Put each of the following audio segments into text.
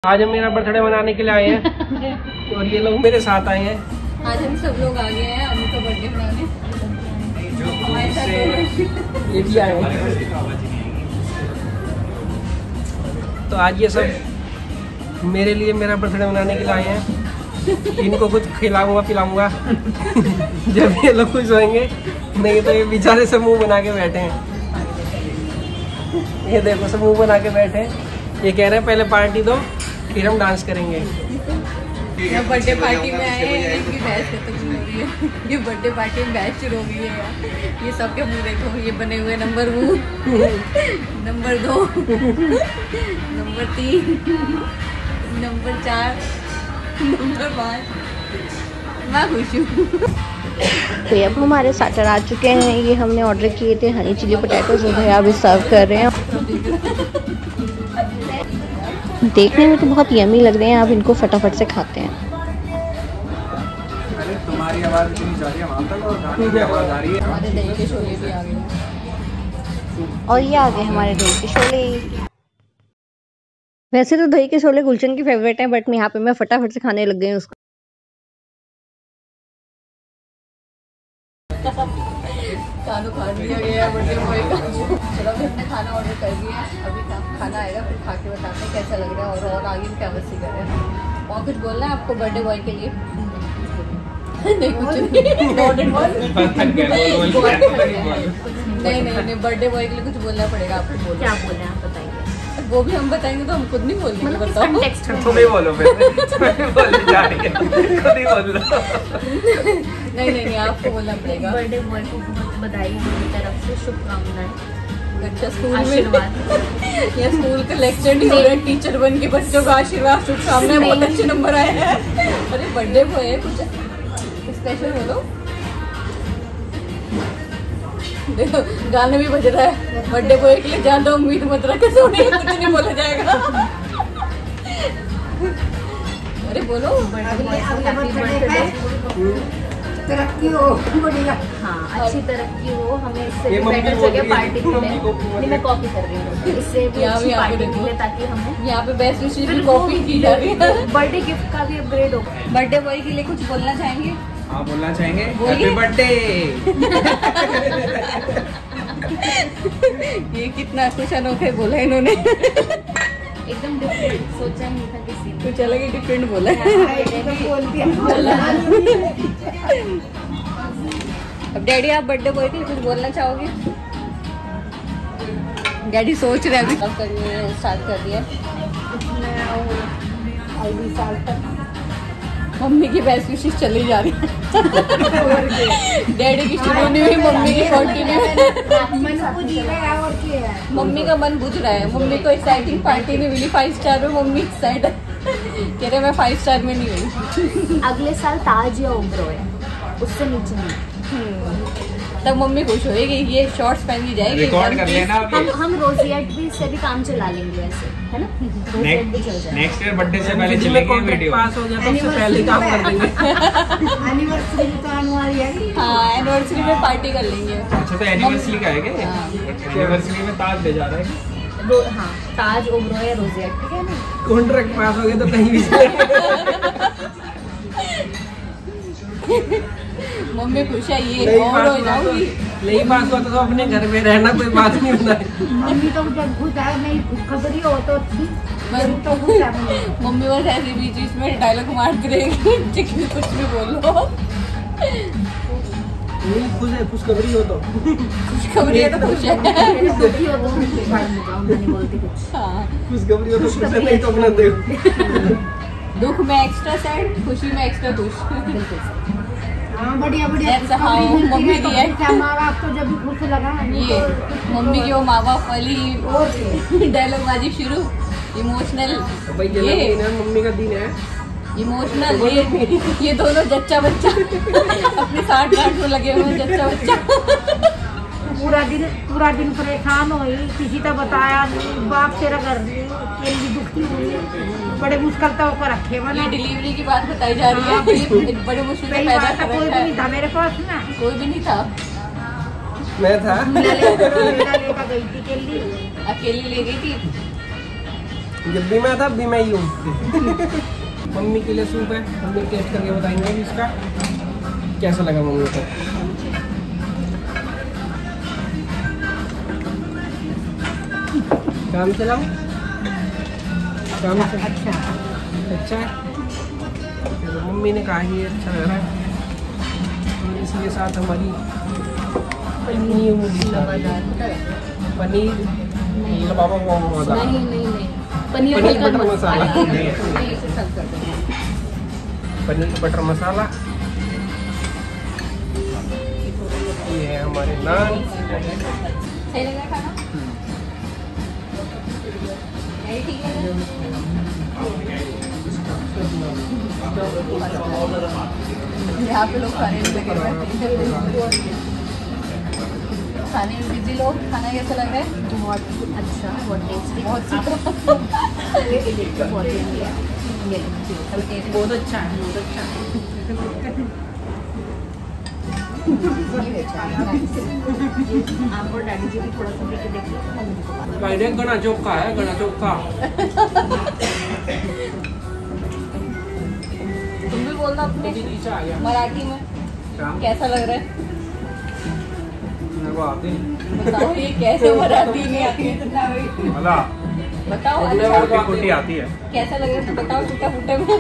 आज हम मेरा बर्थडे मनाने के लिए आए हैं और ये लोग मेरे साथ आए हैं। आज हम सब लोग आ गए हैं अम्मी का बर्थडे मनाने। ये भी आए हैं। तो आज ये सब मेरे लिए मेरा बर्थडे मनाने के लिए आए हैं। इनको कुछ खिलाऊंगा पिलाऊंगा जब ये लोग खुश होंगे, नहीं तो ये बेचारे से मुंह बना के बैठे हैं। ये देखो सब मुंह बना के बैठे हैं। ये कह रहे हैं पहले पार्टी दो फिर हम डांस करेंगे। यहाँ बर्थडे पार्टी में आए हैं, इनकी बहस खत्म हो रही है। ये बर्थडे पार्टी में बहस शुरू हो गई है यार। ये सबके मुंह देखो, ये बने हुए number 1, number 2, number 3, number 4, number 5। मैं खुश हूँ। तो अब हमारे स्टार्टर आ चुके हैं। ये हमने ऑर्डर किए थे हनी चिली पोटैटोज, वो भैया अभी सर्व कर रहे हैं। देखने में तो बहुत यमी लग रहे हैं, आप इनको फटाफट से खाते हैं। अरे तुम्हारी आवाज इतनी जा रही है वहां तक और गाने की आवाज आ रही है। हमारे दही के शोले भी आ गए और ये आ गए हमारे दही के शोले। वैसे तो दही के शोले गुलशन की फेवरेट हैं, बट यहाँ पे मैं फटाफट से खाने लग गई उसको। खाना खा लिया गया बर्थडे बॉय का। चलो हमने खाना ऑर्डर कर दिया है, अभी खाना आएगा फिर खा के बताते हैं कैसा लग रहा है और आगे क्या मस्ती कर रहे हैं। और कुछ बोलना है आपको बर्थडे बॉय के लिए? नहीं कुछ नहीं, बर्थडे बॉय के लिए कुछ बोलना पड़ेगा आपको। क्या बोले आप बताइए। वो भी हम बताएंगे तो हम खुद नहीं बोलेंगे। बताओ तुम ही बोलो फिर। बोले जा रही है, खुद ही बोल लो। नहीं आपको बोलना पड़ेगा। बर्थडे बॉय को बहुत बधाई मेरी तरफ से, शुभकामनाएं। अच्छा स्कूल में या स्कूल का लेक्चर नहीं हो रहा है, टीचर बन के बच्चों का आशीर्वाद शुभकामनाएं, बहुत अच्छे नंबर आए हैं। अरे बर्थडे बॉय है, कुछ स्पेशल बोलो। देखो गाने भी बज रहा है, बर्थडे बॉय के लिए ज्यादा उम्मीद मत रखे, सोने कुछ नहीं बोला जाएगा। अरे बोलो तरक्की हो, हाँ अच्छी तरक्की हो, हमें इससे भी बेटर जगह पार्टी मिले। नहीं मैं कॉपी कर रही हूँ, इससे भी अच्छी पार्टी मिले ताकि हमें यहाँ पे बेस्ट विशेष की कॉपी की जा रही है। बर्थडे गिफ्ट का भी अपग्रेड हो। बर्थडे बॉय के लिए कुछ बोलना चाहेंगे? हाँ बोलना चाहेंगे हैप्पी बर्थडे। ये कितना कुछ अनोखे बोला इन्होंने। एकदम डिफरेंट, सोचा नहीं था किसी ने। कुछ अलग ही डिफरेंट बोला है। अब डैडी आप बर्थडे बॉय के लिए कुछ बोलना चाहोगे? डैडी सोच रहे अभी स्टार्ट कर दिया। मम्मी की बेस्ट विशेष चली जा रही है। डैडी की शुरू नहीं हुई, मम्मी की कंटिन्यू। मम्मी का मन बुझ रहा है, मम्मी को एक्साइटिंग पार्टी नहीं मिली 5 स्टार में, मम्मी एक्साइट कह रहे मैं 5 स्टार में नहीं हुई। अगले साल ताज या ओबरॉय, उससे नीचे नहीं। तब मम्मी खुश होएगी, ये शॉर्ट्स पहन की जाएगी। रिकॉर्ड कर लेना हम रोजियट भी से भी काम चला लेंगे वैसे, है ना? रोजियट भी चल जाए। नेक्स्ट ईयर बर्थडे से पहले जिसमें चलेगी कॉन्ट्रैक्ट वीडियो। पास हो गया तो उससे पहले ही काम कर देंगे। एनिवर्सरी तो आने वाली है। हाँ एनिवर्सरी में पार्टी कर लेंगे। अच्छा तो एनिवर्सरी का है क्या? एनिवर्सरी में ताज ले जा रहा है। हाँ ताज ओबरॉय या रोजियट, ठीक है ना? कॉन्ट्रैक्ट पास हो गया तो कहीं भी चलेगा। मम्मी खुश है ये नहीं और हो जाऊंगी। नहीं पास हुआ तो अपने घर में रहना, कोई बात नहीं होता है। मम्मी तो जब खुश है, नहीं खुशखबरी हो तो अच्छी। तो खुश है मम्मी बस ऐसे बीच बीच में डायलॉग मारती रहेगी, कुछ भी बोलो। नहीं खुश है, खुशखबरी हो तो खुशखबरी है तो खुश है। दुखी हो तो नहीं बोलती कुछ। हाँ खुशखबरी हो तो खुश है, नहीं तो अपना देखो। दुख में एक्स्ट्रा सैड, खुशी में एक्स्ट्रा खुश। बिल्कुल हाँ बढ़िया That's how मम्मी दी है। माँ बाप को जब भी खुश लगा ये मम्मी की वो माँ बाप वाली डायलॉग बाजी शुरू। इमोशनल भाई जन्मदिन है, मम्मी का दिन है। इमोशनल ये दोनों जच्चा बच्चा अपने 60 में लगे हुए जच्चा बच्चा। पूरा दिन परेशान हुई, किसी का बताया नहीं, बाप तेरा घर के लिए दुखी हुई, बड़े मुश्किल तो ऊपर रखे ये मैंने। डिलीवरी की बात बताई जा रही है, बड़े मुश्किल से पैदा कर कोई भी रखा नहीं था मेरे पास ना। है। कोई भी नहीं था, मैं था। लेकर गई थी के लिए। अकेली ले गई थी। जब भी मैं था अब भी मैं ही हूँ। मम्मी के लिए सूप है, मम्मी टेस्ट करके बताएंगे कि इसका कैसा लगा मम्मी को। काम चलाओ, काम से अच्छा है। तो मम्मी ने कहा कि अच्छा लग रहा है, तो इसके साथ हमारी पनीर लबाबा मसाला, नहीं पनीर बटर मसाला, नहीं इसे सर्व कर देंगे। पनीर बटर मसाला, ये है हमारे नान। सही लग रहा है खाना? यही ठीक है। यहाँ पे लोग खाने में लगे हुए हैं। खाने में बिजी लोग। खाना कैसा लग रहा है? बहुत अच्छा, बहुत टेस्टी, बहुत बहुत अच्छा है, बहुत अच्छा है। आप और डैडी जी भी थोड़ा सा लेके देखिए। गणा चौका है, गणा चौका। तुम भी बोलना अपने मराठी में कैसा लग रहा है? बताओ ये कैसे मराठी में आती है? बताओ अच्छा कुटी आती है। कैसा लग रहा है? तो बताओ टूटा फूटा में।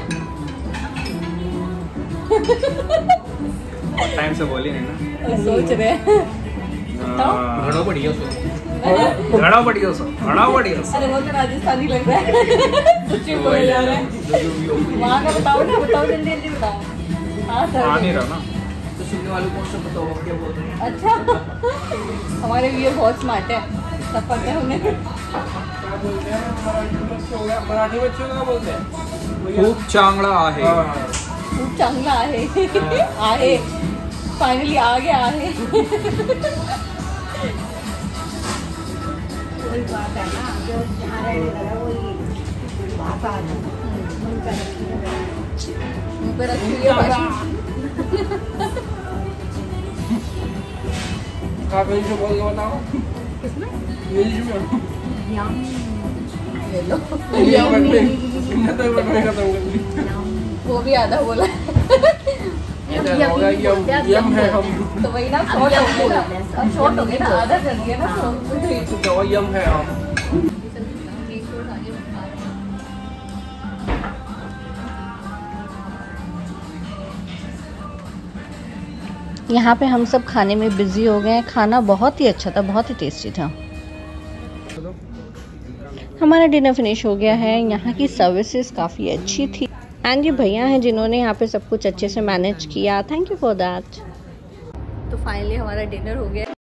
टाइम से बोली नहीं ना। सोच रहे हैं। बताओ। घणो बढ़िया सो, घड़ा बढ़िया सो, घड़ा बढ़िया सो। अरे वो तो राजस्थानी लग रहा है। सच्ची बोल जा रहा है। वहाँ का बताओ ना, बताओ जल्दी जल्दी बताओ। हाँ सर। आ नहीं रहा ना। तो सुनने वालों को कौन सा बताओ आप क्या बोल रहे हैं? अच्छा हमारे व्यूअर बहुत स्मार्ट है, सब पता है उन्हें। क्या बोलते हैं मराठी में क्या बोलते हैं? खूप चांगला आहे। खूप चांगला आहे। आहे फाइनली आ गया आहे। वही बात है ना, जो जहाँ रहने लगा वही बात आ गई। मुँह पे रखी हुई है भाषा। आप इंग्लिश में बोल के बताओ। किसमें? इंग्लिश में। ये लो। इतना तो बटन खत्म कर दी। वो भी आधा बोला। यम है हम। तो वही ना शॉर्ट हो गया ना, अब शॉर्ट हो गया ना, आधा कर दिया ना। तो यम है हम। यहाँ पे हम सब खाने में बिजी हो गए हैं। खाना बहुत ही अच्छा था, बहुत ही टेस्टी था। हमारा डिनर फिनिश हो गया है। यहाँ की सर्विसेज काफ़ी अच्छी थी एंड ये भैया हैं जिन्होंने यहाँ पे सब कुछ अच्छे से मैनेज किया। Thank you for that. तो फाइनली हमारा डिनर हो गया।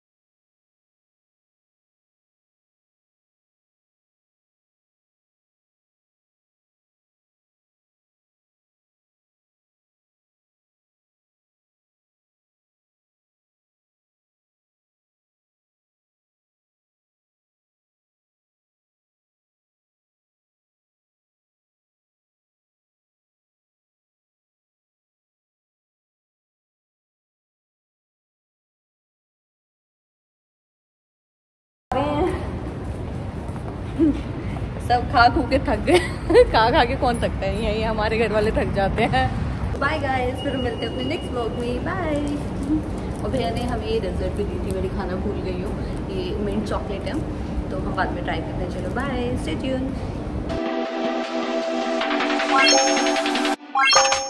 सब खा खू के थक गए। खा के कौन थकता है, यही हमारे घर वाले थक जाते हैं। बाय गाइस, फिर मिलते हैं अपने नेक्स्ट व्लॉग में। बाय। और भैया ने हमें ये डेजर्ट भी दी थी, मेरी खाना भूल गई हूँ। ये मिंट चॉकलेट है, तो हम बाद में ट्राई करते हैं। चलो बाय, स्टे ट्यून्ड।